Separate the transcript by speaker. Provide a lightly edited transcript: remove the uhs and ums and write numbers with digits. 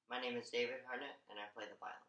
Speaker 1: My name is David Harnett, and I play the violin.